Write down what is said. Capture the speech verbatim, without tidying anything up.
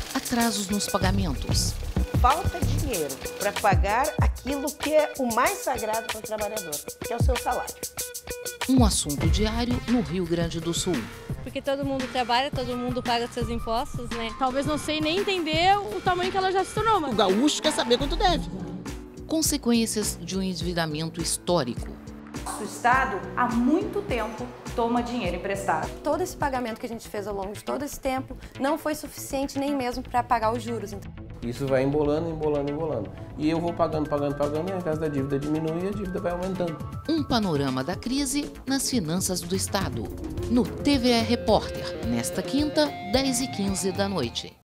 Atrasos nos pagamentos. Falta dinheiro para pagar aquilo que é o mais sagrado para o trabalhador, que é o seu salário. Um assunto diário no Rio Grande do Sul. Porque todo mundo trabalha, todo mundo paga seus impostos, né? Talvez não sei nem entender o tamanho que ela já se tornou. O gaúcho quer saber quanto deve. Consequências de um endividamento histórico. O Estado, há muito tempo, toma dinheiro emprestado. Todo esse pagamento que a gente fez ao longo de todo esse tempo não foi suficiente nem mesmo para pagar os juros. Isso vai embolando, embolando, embolando. E eu vou pagando, pagando, pagando, e ao invés da dívida diminuir, a dívida vai aumentando. Um panorama da crise nas finanças do Estado. No T V E Repórter, nesta quinta, dez e quinze da noite.